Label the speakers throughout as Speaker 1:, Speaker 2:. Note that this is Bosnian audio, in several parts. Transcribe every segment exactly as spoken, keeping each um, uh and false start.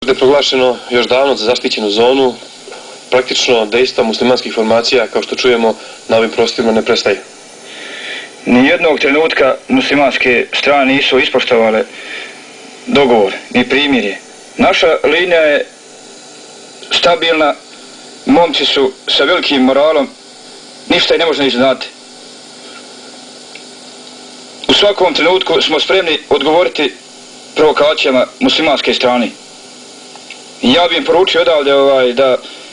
Speaker 1: Srpsku je proglašeno još davno za zaštićenu zonu. Praktično dejstva muslimanskih formacija, kao što čujemo, na ovim prostorima ne prestaju.
Speaker 2: Nijednog trenutka muslimanske strane nisu ispoštovale dogovor ni primirje. Naša linija je stabilna, momci su sa velikim moralom, ništa je ne može iznenaditi. U svakom trenutku smo spremni odgovoriti provokacijama muslimanske strane. Ja bih im poručio odavde ovaj, da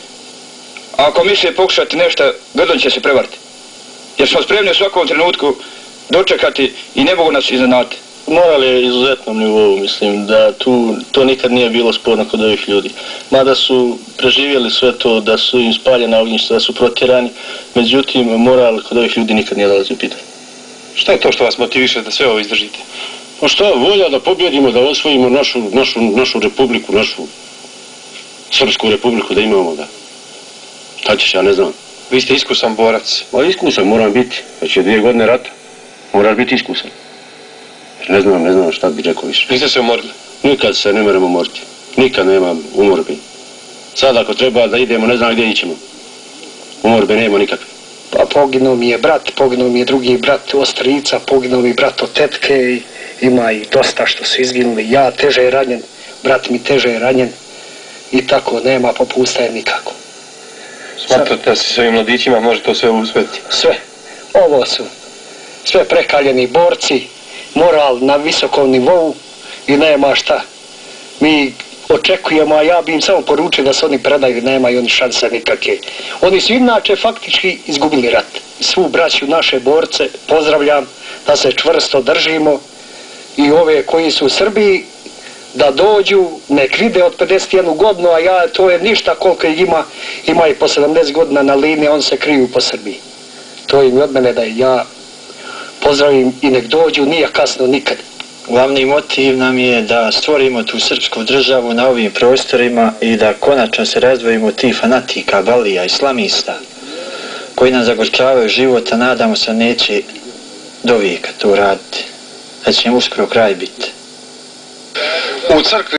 Speaker 2: ako misle pokušati nešto, grdom će se prevariti. Jer smo spremni u svakom trenutku dočekati i ne mogu nas iznenaditi.
Speaker 3: Moral je izuzetnom nivou, mislim da tu to nikad nije bilo sporno kod ovih ljudi. Mada su preživjeli sve to, da su im spaljena ognjišta, da su protjerani, međutim moral kod ovih ljudi nikad nije dolazio u pitanje.
Speaker 1: Šta je to što vas motiviše da sve ovo izdržite?
Speaker 4: Pa šta, volja da pobjedimo, da osvojimo našu, našu, našu republiku, našu Srpsku republiku, da imamo da. Šta ćeš, ja ne znam.
Speaker 1: Vi ste iskusan borac.
Speaker 4: Pa iskusan moram biti, već je dvije godine rata, moraš biti iskusan. Ne znam, ne znam šta bi rekao više.
Speaker 1: Niste se umorili?
Speaker 4: Nikad se ne moramo umoriti, nikad nemam umorbi. Sad ako treba da idemo, ne znam gdje ićemo. Umorbe nema nikakve.
Speaker 5: Pa poginuo mi je brat, poginuo mi je drugi brat od strica, poginuo mi brat od tetke i ima i dosta što su izginuli. Ja teže je ranjen, brat mi teže je ranjen i tako nema popustaje nikako.
Speaker 1: Smatrate da se s ovim mladićima može to sve uspjeti?
Speaker 5: Sve. Ovo su sve prekaljeni borci, moral na visokom nivou i nema šta. Mi očekujemo, a ja bi im samo poručio da se oni predaju, nemaju oni šanse nikakve. Oni su inače faktički izgubili rat. Svu braću naše borce pozdravljam, da se čvrsto držimo i ove koji su u Srbiji da dođu, nek vide od pedeset jednu godinu, a ja, to je ništa koliko ih ima, ima i po sedamdeset godina na liniji, on se kriju po Srbiji. To im od mene da ja pozdravim i nek dođu, nije kasno nikad.
Speaker 6: Glavni motiv nam je da stvorimo tu srpsku državu na ovim prostorima i da konačno se razdvojimo od tih fanatika, balija, islamista koji nam zagorčavaju život, a nadamo se neće do vijeka to raditi. Da će im uskoro kraj biti.
Speaker 1: U crkvi